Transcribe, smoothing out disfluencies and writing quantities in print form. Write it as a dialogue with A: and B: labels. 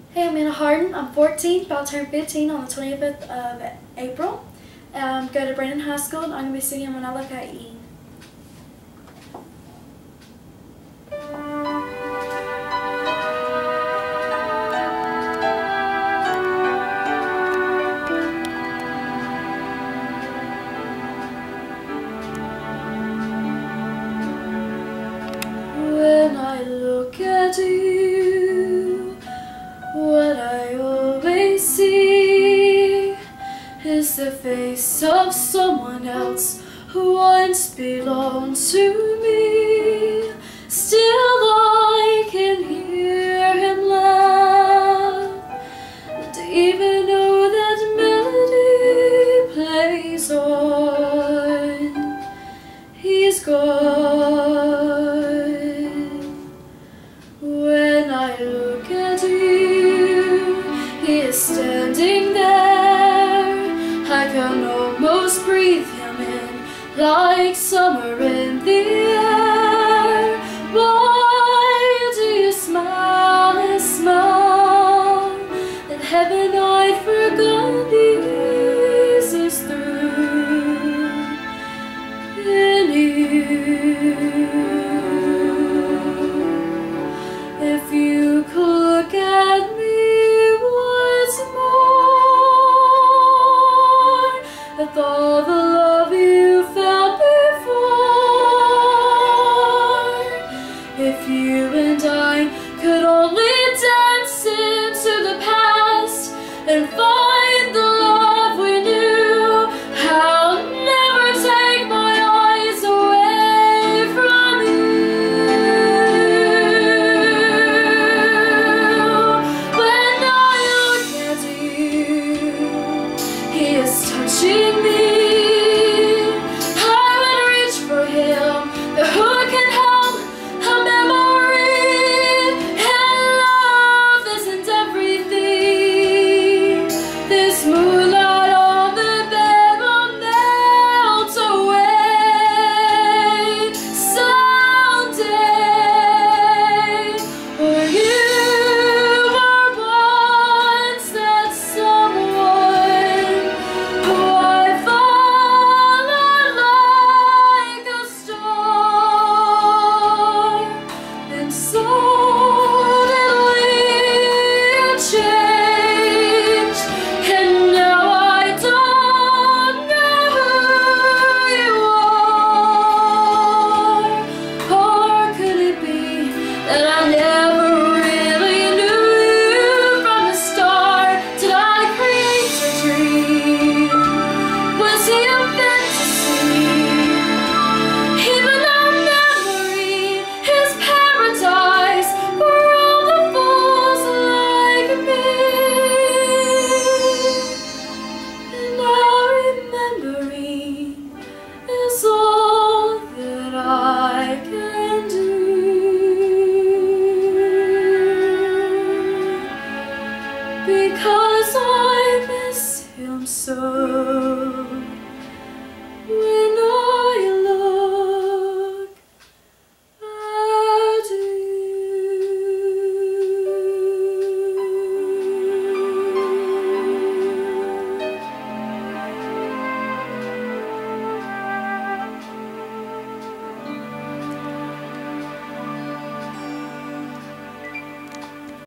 A: Hey, I'm Linda Hardin. I'm 14, about to turn 15 on the 25th of April. Go to Brandon High School, and I'm going to be singing When I Look at You. When I look at you, what I always see is the face of someone else who once belonged to me. Still I can hear him laugh, and even though that melody plays on, he's gone. When I look at you, he is standing there. I can almost breathe him in, like summer in the air. Why do you smile and smile? That heaven I'd forgotten eases through in you. If you could look at me once more, with all the love you felt before, if you and I could only dance into the past and find the love we knew, I'll never take my eyes away from you. When I look at you, he is touching me. I would reach for him, but who can help a memory? And love isn't everything. This moonlight on the bed will melt away someday. For you were once that someone who I followed like a star, and suddenly you changed, and now I don't know who you are. Or could it be that I never really knew you from the start? Did I create a dream? Was he a fantasy? Even though memory is paradise for all the fools like me. And now remembering is all that I can do, because I miss him so.